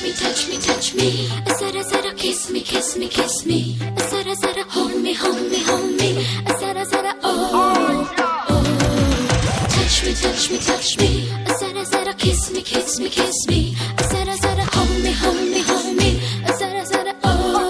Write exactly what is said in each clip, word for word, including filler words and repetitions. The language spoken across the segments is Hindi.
me, touch me, touch me. Zara zara kiss me, kiss me, kiss me. Zara zara hold me, hold me, hold me. Zara zara oh oh. Touch me, touch me, touch me. Zara zara kiss me, kiss me, kiss me. Zara zara hold me, hold me, hold me. Zara zara oh.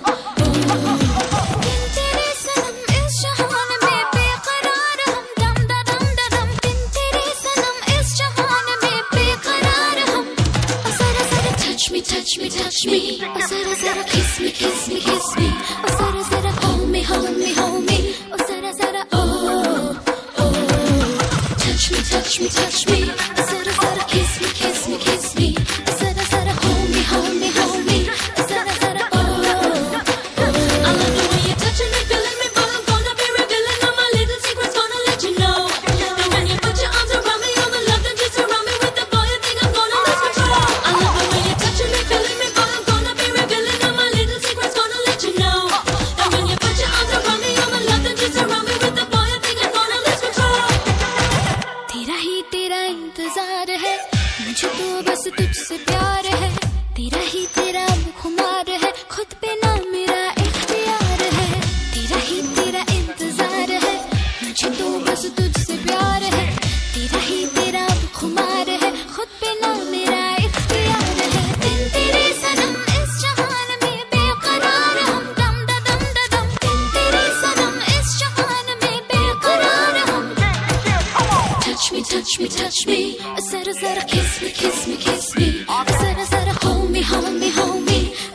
Touch me, touch me, oh zara zara kiss me, kiss me, kiss me, oh zara zara hold me, hold me, hold me, oh zara zara oh oh. Touch me, touch me, touch me, oh zara zara kiss me, kiss me, kiss me, oh zara zara hold me, hold me, hold me, oh zara zara oh oh. I love the way you're touching me, feeling me, but I'm gonna be revealing all my little secrets, gonna let you know. That when you put your arms around me, all the love that you surround me with, the boy, I think I'm gonna lose control. I love the way you're touching me, feeling me, but I'm gonna be revealing all my little secrets, gonna let you know. That when you put your arms around me, all the love that you surround me with, the boy, I think I'm gonna lose control. तेरा ही तेरा इंतजार है, मुझे तो बस तुझसे प्यार है. तेरा ही तेरा खुमार है, खुद पे ना मेरा इख्तियार है. तेरा ही तेरा इंतजार है, मुझे तो बस तुझसे प्यार है. तेरा ही तेरा खुमार है, खुद पे ना मेरा इख्तियार है. दिन तेरे सनम इस जहान में बेकरार हम, दम दा दम दा दम. दिन तेरे सनम इस जहान में बेकरार हम. Touch me, touch me, touch me. Zara zara kiss me, kiss me, kiss me. Zara zara hold me, hold me, hold me.